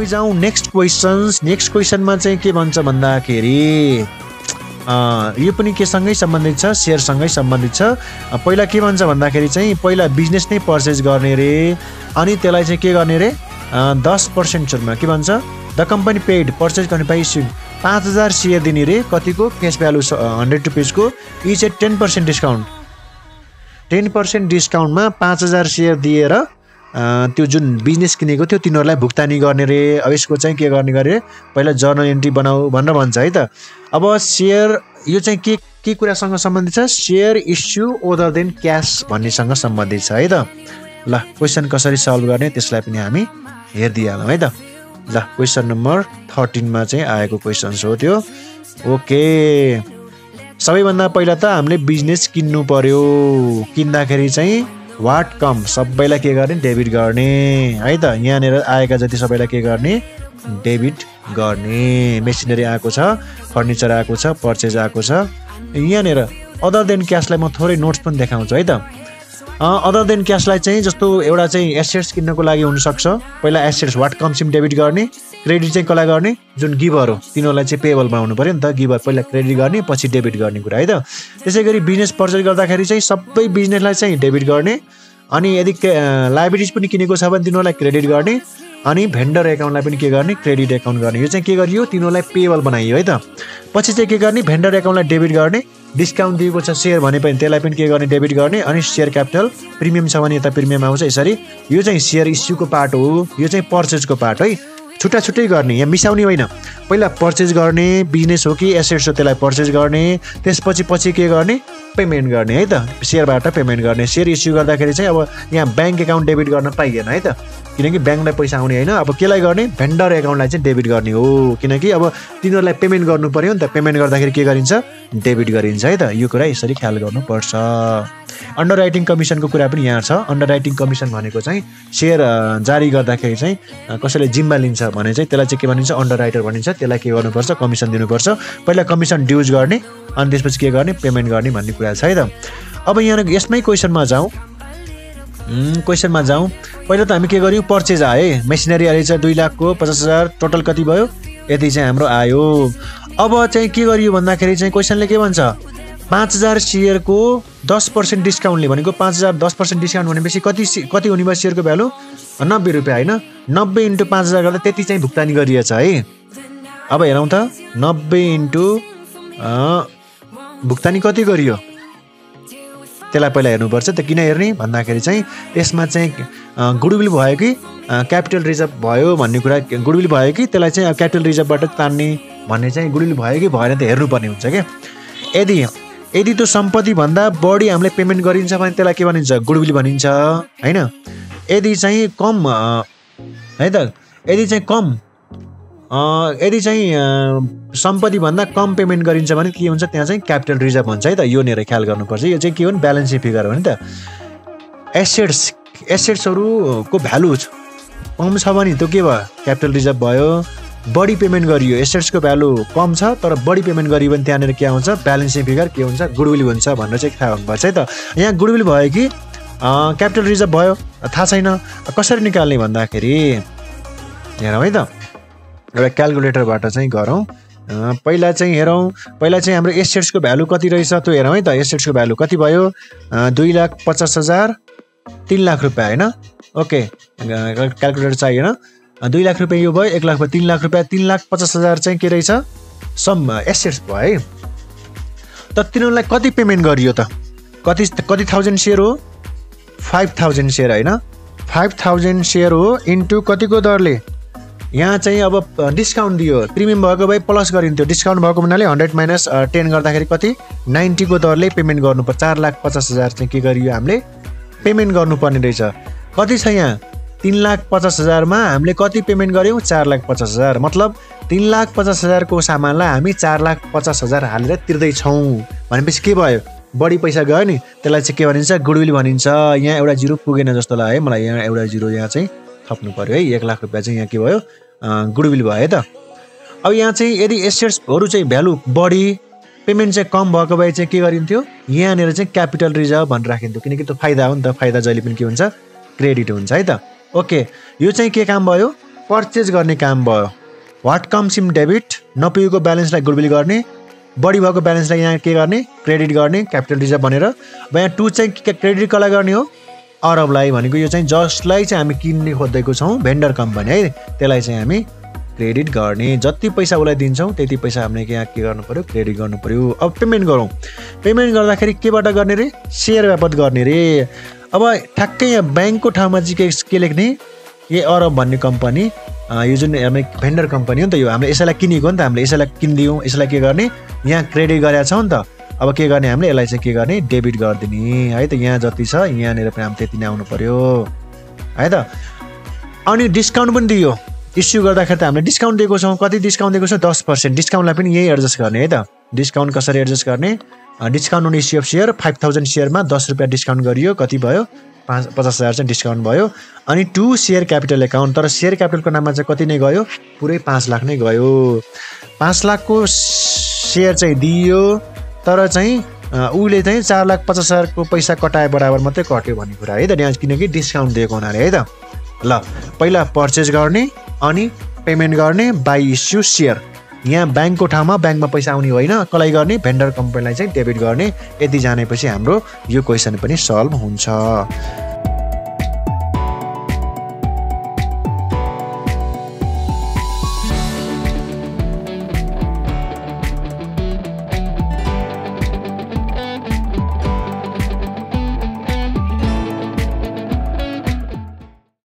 हामी जाउँ नेक्स्ट क्वेसनमा चाहिँ के भन्छ भन्दाखेरि यो पनि केसँगै सम्बन्धित छ, सेयरसँगै सम्बन्धित छ। पहिला के भन्छ भन्दाखेरि चाहिँ पहिला बिजनेस नै पर्चेज गर्ने रे, अनि त्यसलाई चाहिँ के गर्ने रे 10% के भन्छ द कम्पनी पेड पर्चेज गर्ने बाइ इस्युइङ 5000 सेयर दिने रे, कतिको केस भ्यालु 100 रुपियाँको, इच एट 10% डिस्काउन्ट। 10% डिस्काउन्टमा 5000 सेयर दिएर त्यो जुन बिजनेस किनेको थियो तिनीहरूलाई भुक्तानी गर्ने रे। अब यसको चाहिँ के गर्ने गरे पहिला जर्नल एन्ट्री बनाऊ भनेर भन्छ है त। अब सेयर यो चाहिँ के कुरासँग सम्बन्धित छ, share issue other than cash भन्नेसँग सम्बन्धित छ है त। ल क्वेसन कसरी सल्भ गर्ने त्यसलाई पनि हामी हेरिदिइहालौँ है त। ल क्वेसन नम्बर 13 मा चाहिँ आएको क्वेसन हो त्यो। ओके, सबैभन्दा पहिला त हामीले बिजनेस किन्नु पर्यो। किन्दाखेरि चाहिँ वाट कम सबैलाई के गर्ने डेबिट गर्ने है त। यहाँनिर आएका जति सबैलाई के गर्ने डेबिट गर्ने। मेसिनरी आएको छ, फर्निचर आएको छ, पर्चेज आएको छ। यहाँनिर अदर देन क्यासलाई म थोरै नोट्स पनि देखाउँछु है त। अदर देन क्यासलाई चाहिँ जस्तो एउटा चाहिँ एसेट्स किन्नको लागि हुनसक्छ। पहिला assets what comes in debit गर्ने, क्रेडिट चाहिँ कसलाई गर्ने जुन गिभर हो तिनीहरूलाई चाहिँ पेएबल बनाउनु पर्यो नि त। गिभर पहिला क्रेडिट गर्ने पछि डेबिट गर्ने कुरा है त। त्यसै गरी बिजनेस पर्चेज गर्दाखेरि चाहिँ सबै बिजनेसलाई चाहिँ डेबिट गर्ने, अनि यदि लाइबिलिटिज पनि किनेको छ भने तिनीहरूलाई क्रेडिट गर्ने, अनि भेन्डर एकाउन्टलाई पनि के गर्ने क्रेडिट एकाउन्ट गर्ने। यो चाहिँ के गरियो तिनीहरूलाई पेएबल बनाइयो है त। पछि चाहिँ के गर्ने भेन्डर एकाउन्टलाई डेबिट गर्ने, डिस्काउन्ट दिएको छ सेयर भने पनि त्यसलाई पनि के गर्ने डेबिट गर्ने, अनि सेयर क्यापिटल प्रिमियम छ भने यता प्रिमियम आउँछ यसरी। यो चाहिँ सेयर इस्युको पार्ट हो, यो चाहिँ पर्चेजको पार्ट है। छुट्टा छुट्टै गर्ने, यहाँ मिसाउने होइन। पहिला पर्चेज गर्ने, बिजनेस हो कि एसेट्स हो त्यसलाई पर्चेज गर्ने, त्यसपछि पछि के गर्ने पेमेन्ट गर्ने है त। सेयरबाट पेमेन्ट गर्ने। सेयर इस्यु गर्दाखेरि चाहिँ अब यहाँ ब्याङ्क एकाउन्ट डेबिट गर्न पाइएन है त, किनकि ब्याङ्कलाई पैसा आउने होइन। अब केलाई गर्ने भेन्डर एकाउन्टलाई चाहिँ डेबिट गर्ने हो, किनकि अब तिनीहरूलाई पेमेन्ट गर्नु पर्यो नि त। पेमेन्ट गर्दाखेरि के गरिन्छ डेबिट गरिन्छ है त। यो कुरा यसरी ख्याल गर्नुपर्छ। अन्डर राइटिङ कमिसनको कुरा पनि यहाँ छ। अन्डर राइटिङ कमिसन भनेको चाहिँ सेयर जारी गर्दाखेरि चाहिँ कसैले जिम्मा लिन्छ भने चाहिँ त्यसलाई चाहिँ के भनिन्छ अन्डर राइटर भनिन्छ। त्यसलाई के गर्नुपर्छ कमिसन दिनुपर्छ। पहिला कमिसन ड्युज गर्ने अनि त्यसपछि के गर्ने पेमेन्ट गर्ने भन्ने कुरा छ है त। अब यहाँ यसमै क्वेसनमा जाउँ। पहिला त हामी के गर्यौँ पर्चेज आए, मेसिनरी आएछ 2 लाखको 50,000 टोटल कति भयो यति चाहिँ हाम्रो आयो। अब चाहिँ के गरियो भन्दाखेरि चाहिँ क्वेसनले के भन्छ 5000 सेयरको 10% डिस्काउन्टले भनेको 5000 10% डिस्काउन्ट भनेपछि कति हुने भयो सेयरको भ्यालु 90 रुपियाँ होइन। 90 × 5000 गर्दा त्यति चाहिँ भुक्तानी गरिएछ है। अब हेरौँ त 90 × भुक्तानी कति गरियो त्यसलाई पहिला हेर्नुपर्छ त। किन हेर्ने भन्दाखेरि चाहिँ यसमा चाहिँ गुडविल भयो कि क्यापिटल रिजर्भ भयो भन्ने कुरा, गुडविल भयो कि त्यसलाई चाहिँ क्यापिटल रिजर्भबाट तान्ने भन्ने चाहिँ गुडविल भयो कि भएन त हेर्नुपर्ने हुन्छ क्या। यदि त्यो सम्पत्ति भन्दा बढी हामीले पेमेन्ट गरिन्छ भने त्यसलाई के भनिन्छ गुडविल भनिन्छ हैन। यदि चाहिँ कम है त, यदि चाहिँ सम्पत्ति भन्दा कम पेमेन्ट गरिन्छ भने के हुन्छ त्यहाँ चाहिँ क्यापिटल रिजर्भ हुन्छ है त। यो नेर ख्याल गर्नुपर्छ। यो चाहिँ के हो नि ब्यालेन्स सिट फिगर हो नि त। एसेट्सहरूको भ्यालु कम छ भने त्यो के भयो क्यापिटल रिजर्भ भयो। बढी पेमेन्ट गरियो, एसेट्सको भ्यालु कम छ तर बढी पेमेन्ट गरियो भने त्यहाँनिर के आउँछ ब्यालेन्स सिट फिगर के हुन्छ गुडविल हुन्छ भनेर चाहिँ थाहा हुनुपर्छ है त। यहाँ गुडविल भयो कि क्यापिटल रिजर्भ भयो थाहा छैन। कसरी निकाल्ने भन्दाखेरि हेरौँ है त, एउटा क्यालकुलेटरबाट चाहिँ गरौँ। पहिला चाहिँ हेरौँ, पहिला चाहिँ हाम्रो एसेट्सको भ्यालु कति रहेछ त्यो हेरौँ है त। एसेट्सको भ्यालु कति भयो 2,50,000 3 लाख रुपियाँ होइन। ओके क्यालकुलेटर चाहिएन। 2 लाख रुपियाँ यो भयो, 1 लाख भयो, 3 लाख रुपियाँ, 3,50,000 चाहिँ के रहेछ सम एसेट्स भयो है। त तिनीहरूलाई कति पेमेन्ट गरियो त कति थाउजन्ड सेयर हो 5000 सेयर होइन। 5000 सेयर हो इन्टु कतिको दरले यहाँ चाहिँ अब डिस्काउन्ट दियो, प्रिमियम भएको भए प्लस गरिन्थ्यो। डिस्काउन्ट भएको हुनाले 100 - 10 गर्दाखेरि कति 90 को दरले पेमेन्ट गर्नुपर्छ। 4,50,000 चाहिँ के गरियो हामीले पेमेन्ट गर्नुपर्ने रहेछ। कति छ यहाँ 3,50,000 मा हामीले कति पेमेन्ट गर्यौँ 4,50,000। मतलब 3,50,000 को सामानलाई हामी 4,50,000 हालेर तिर्दैछौँ भनेपछि के भयो बढी पैसा गयो नि। त्यसलाई चाहिँ के भनिन्छ गुडविल भनिन्छ। यहाँ एउटा जिरो पुगेन जस्तो लाग्यो है मलाई। यहाँ एउटा जिरो यहाँ चाहिँ थप्नु पर्यो है। 1 लाख रुपियाँ चाहिँ यहाँ के भयो गुडविल भयो है त। अब यहाँ चाहिँ यदि एसेट्सहरू चाहिँ भ्यालु बढी पेमेन्ट चाहिँ कम भएको भए चाहिँ के गरिन्थ्यो यहाँनिर चाहिँ क्यापिटल रिजर्भ भनेर राखिन्थ्यो, किनकि त्यो फाइदा हो नि त। फाइदा जहिले पनि के हुन्छ क्रेडिट हुन्छ है त। ओके यो चाहिँ के काम भयो पर्चेज गर्ने काम भयो। व्हाट कम्स इन डेबिट, नपुगेको ब्यालेन्सलाई गुडविल गर्ने, बढी भएको ब्यालेन्सलाई यहाँ के गर्ने, क्रेडिट गर्ने क्यापिटल रिजर्भ भनेर। अब यहाँ 2 चाहिँ क्रेडिट कसलाई गर्ने हो, अरबलाई, भनेको यो चाहिँ जसलाई चाहिँ हामी किन्ने खोज्दैको छौँ भेन्डर कम्पनी है, त्यसलाई चाहिँ हामी क्रेडिट गर्ने। जति पैसा उसलाई दिन्छौँ त्यति पैसा हामीले यहाँ के गर्नु पर्यो, क्रेडिट गर्नु पर्यो। अब पेमेन्ट गरौँ, पेमेन्ट गर्दाखेरि केबाट गर्ने रे, सेयर बापत गर्ने रे। अब ठ्याक्कै यहाँ ब्याङ्कको ठाउँमा चाहिँ के लेख्ने, ये अरब भन्ने कम्पनी, यो जुन हामी भेन्डर कम्पनी हो नि त, यो हामीले यसैलाई किनेको हो नि त, हामीले यसैलाई किनिदियौँ, यसलाई के गर्ने यहाँ क्रेडिट गरेका छौँ नि त। अब के गर्ने हामीले यसलाई चाहिँ के गर्ने, डेबिट गरिदिने है त। यहाँ जति छ यहाँनिर पनि हामी त्यति नै आउनु पर्यो है त। अनि डिस्काउन्ट पनि दियो, इस्यु गर्दाखेरि त हामीले डिस्काउन्ट दिएको छौँ। कति डिस्काउन्ट दिएको छौँ, 10%। डिस्काउन्टलाई पनि यही एडजस्ट गर्ने है त। डिस्काउन्ट कसरी एडजस्ट गर्ने, discount on issue of share 5000 सेयरमा 10 रुपियाँ डिस्काउन्ट गरियो, कति भयो 50,000 चाहिँ डिस्काउन्ट भयो। अनि 2 सेयर क्यापिटल एकाउन्ट, तर सेयर क्यापिटलको नाममा चाहिँ कति नै गयो, पुरै 5 लाख नै गयो। 5 लाखको सेयर चाहिँ दियो, तर चाहिँ उसले चाहिँ 4,50,000को पैसा कटाए बराबर मात्रै कट्यो भन्ने कुरा है त, यहाँ किनकि डिस्काउन्ट दिएको हुनाले है त। ल पहिला पर्चेज गर्ने, अनि पेमेन्ट गर्ने बाई इस्यु सेयर। यहाँ ब्याङ्कको ठाउँमा ब्याङ्कमा पैसा आउने होइन, कसलाई गर्ने, भेन्डर कम्पनीलाई चाहिँ डेबिट गर्ने। यति जानेपछि हाम्रो यो क्वेसन पनि सल्भ हुन्छ।